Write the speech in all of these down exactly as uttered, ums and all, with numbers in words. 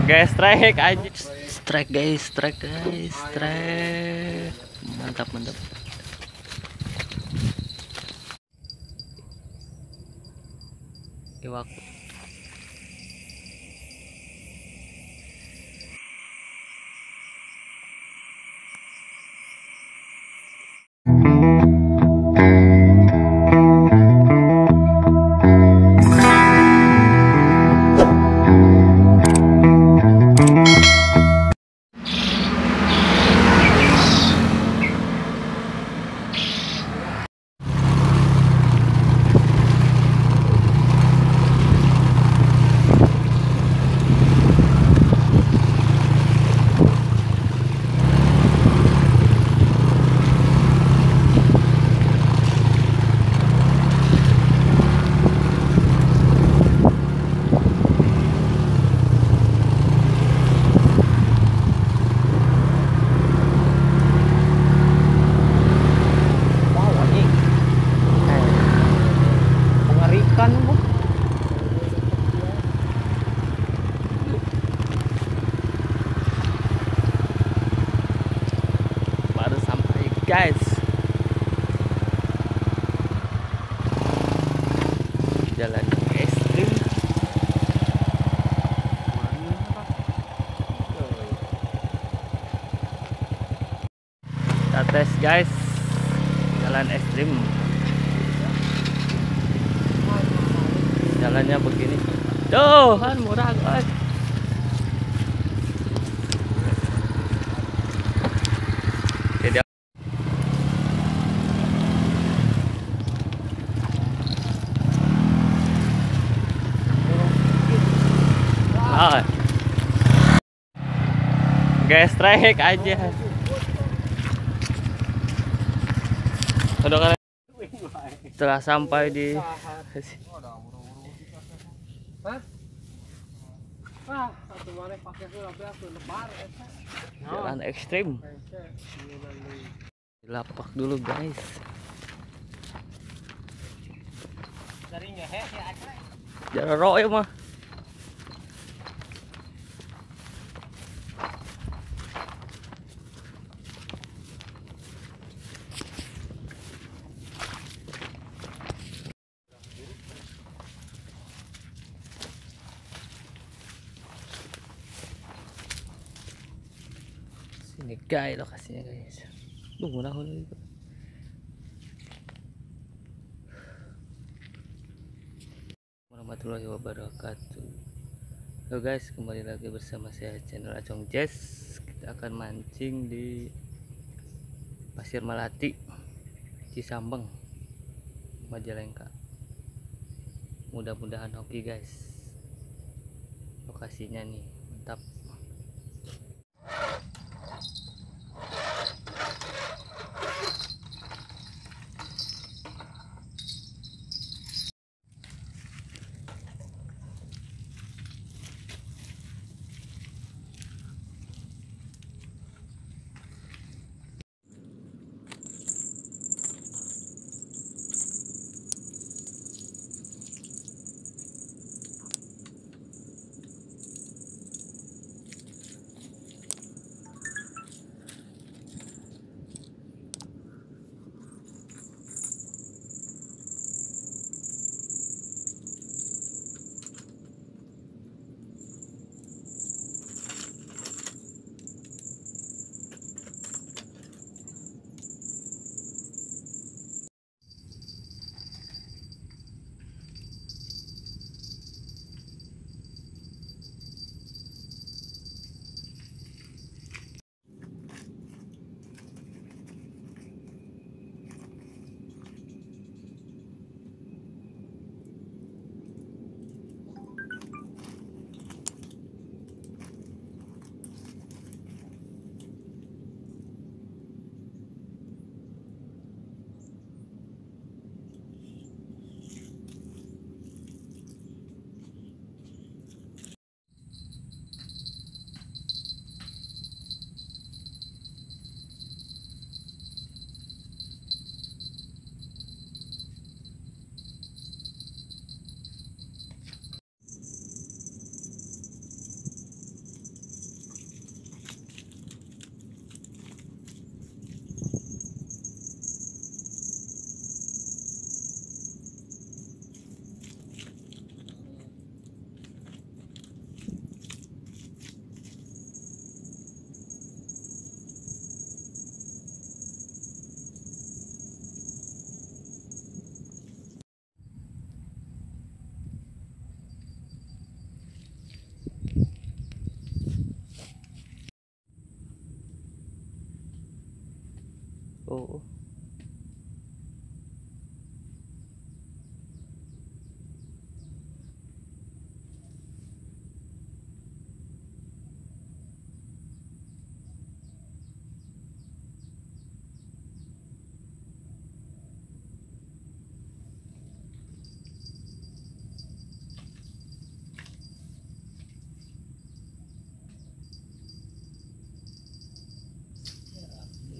Guys, strike aja. Strike guys, strike guys, strike. Mantap, mantap. Iwak. Baru sampai guys, jalan ekstrim. Kita tes guys, jalan ekstrim. Jalannya begini. Tuh kan murah guys. Oh. Guys, strike aja. Udah kan setelah sampai di jalan ekstrim. Lapak dulu guys. Jalan roe mah. Ini guys lokasinya guys. Duh murah itu. Warahmatullahi wabarakatuh. Halo guys, kembali lagi bersama saya channel Acong Jazz. Kita akan mancing di Pasir Melati, Cisambeng, Majalengka. Mudah-mudahan hoki guys. Lokasinya nih mantap.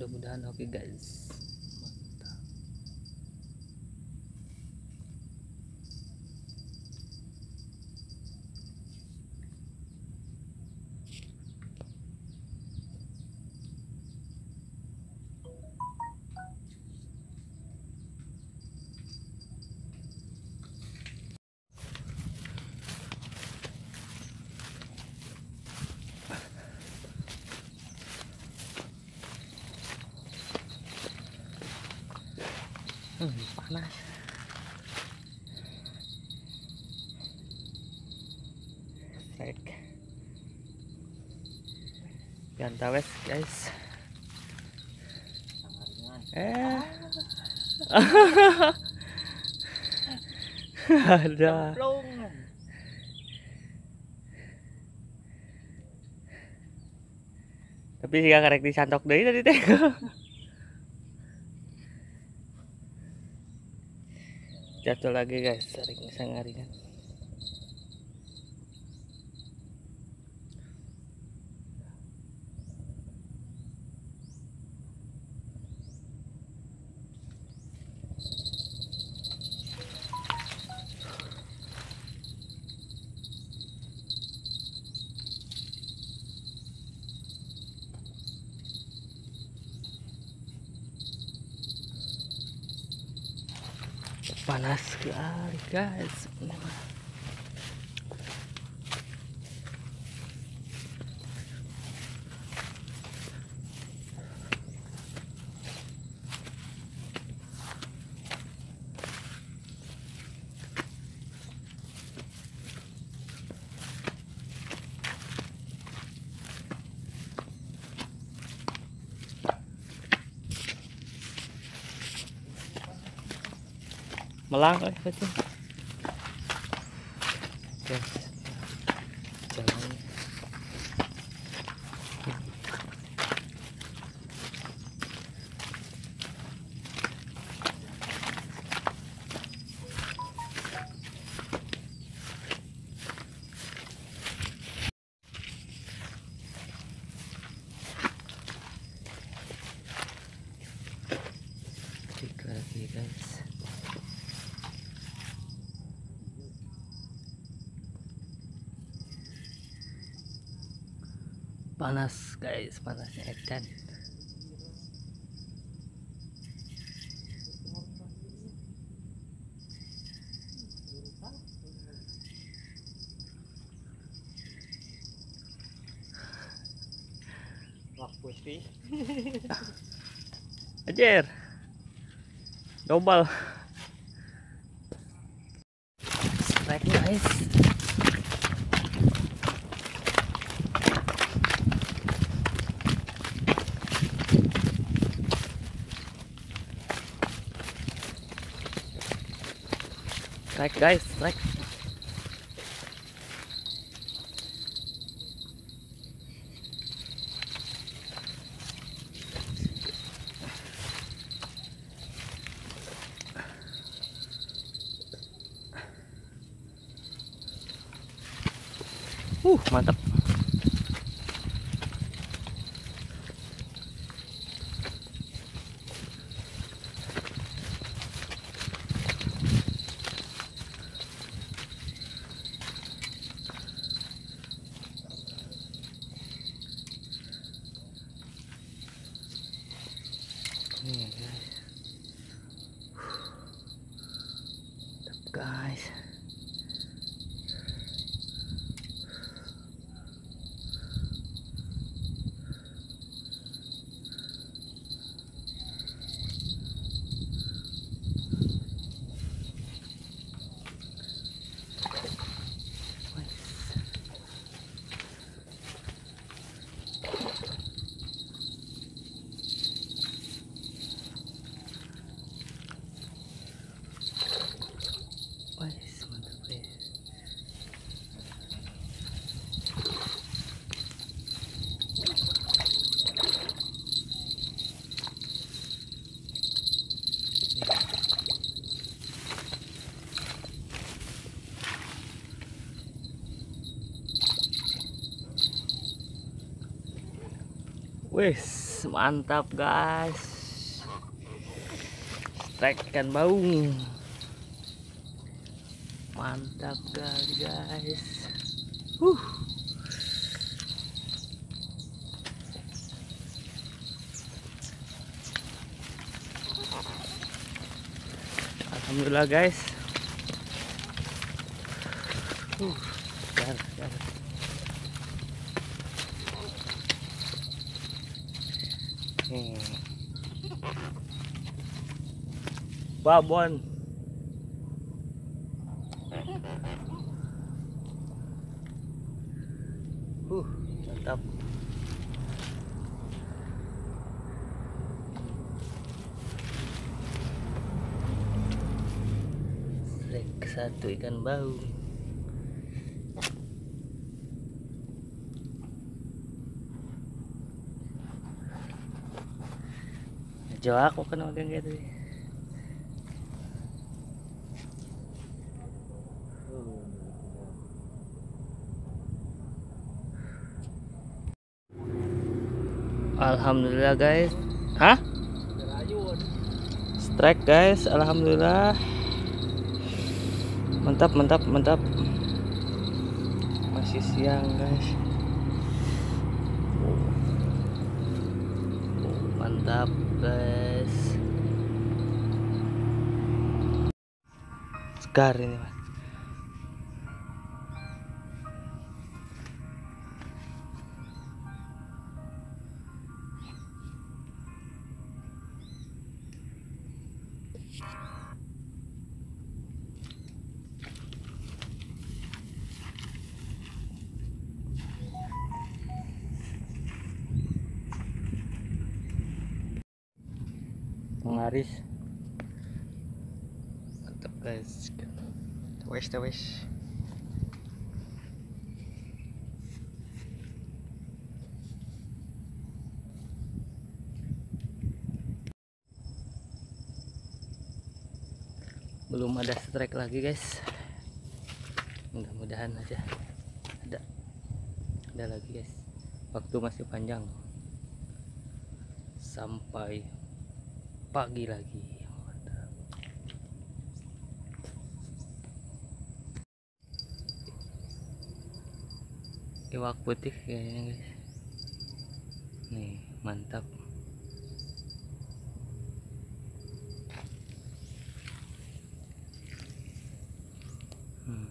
mudah-mudahan oke guys. Hmm, panas. Strike. Gantawes guys. Eh. Ada. Tapi jika karek disantok deui tadi teh. Jatuh lagi guys, sering sangaringan. Panas sekali guys. Melang eh betul. Guys. Jalan. Tiga lagi guys. Panas guys, panasnya edan. Wah putih. Ajar. Double. Strike guys. Strike guys, strike. Uh, mantap. Nih guys. Mantap guys. Wais, mantap guys. Wes. mantap guys. Strike ikan baung. Mantap guys, guys. Huh. Alhamdulillah guys. Uh, jar, jar. Hmm. Babon. Uh, mantap. Strike satu ikan baung. Jauh aku kan makan gitu. Alhamdulillah guys. Hah? Strike guys, alhamdulillah. Mantap, mantap, mantap. Masih siang guys. Mantap guys. Segar ini mas. Mengaris. Mantap guys. Tewes tewes. Belum ada strike lagi guys. Mudah-mudahan aja ada ada lagi guys. Waktu masih panjang sampai pagi lagi. Mantap. Iwak putih kayaknya guys. Nih mantap. Hmm.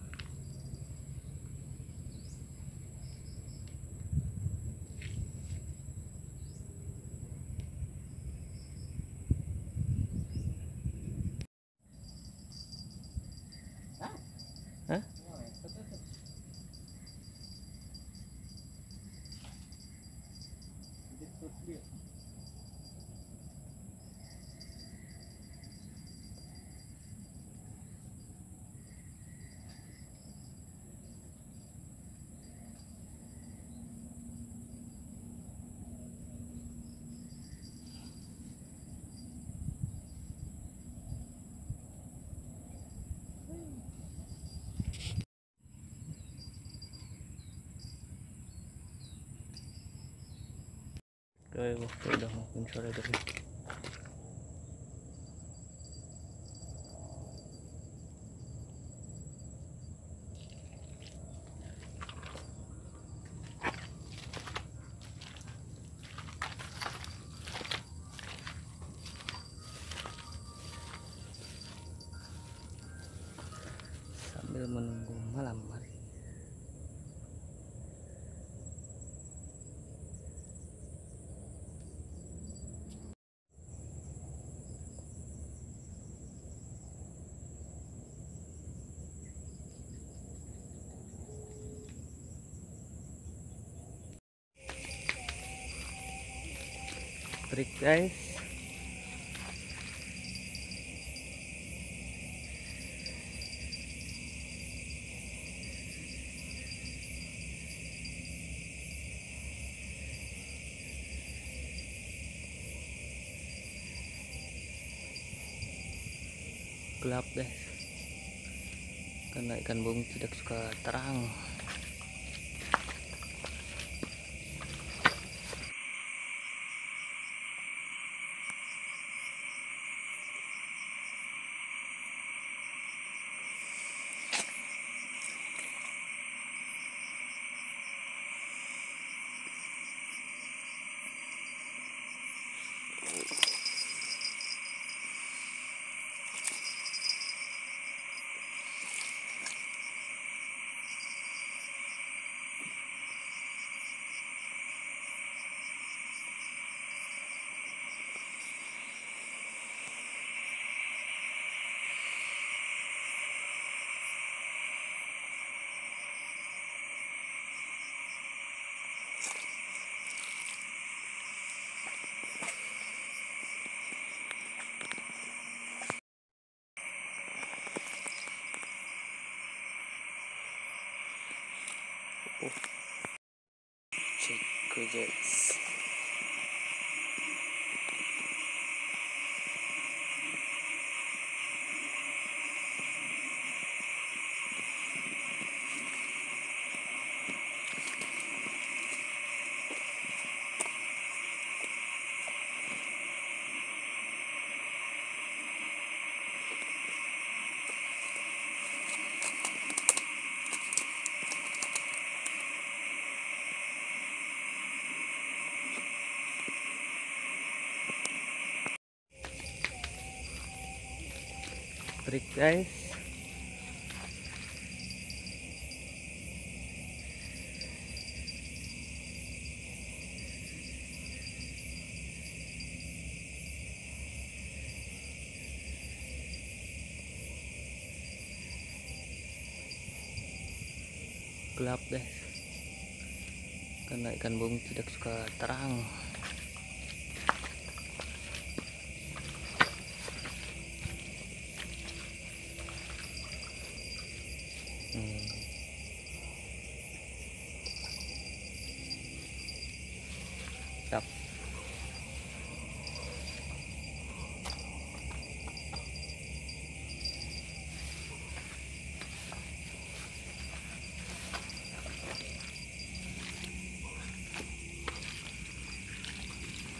Hah? Oke, waktu udah makin sore guys. Sambil menunggu malam hari. Trik guys. Gelap guys. Karena ikan baung tidak suka terang. Oke guys, trik guys. Gelap guys, karena ikan bung tidak suka terang. hmm. Tap.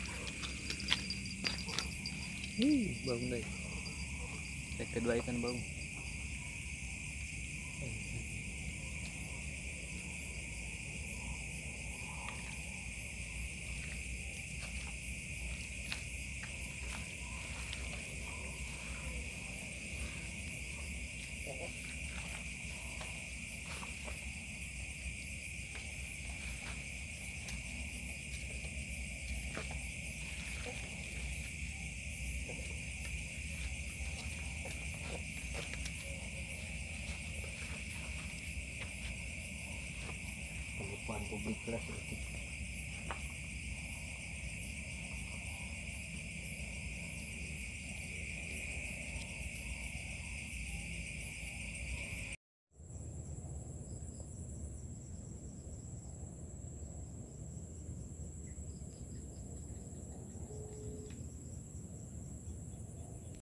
Ih, baung guys. Yang kedua ikan baung.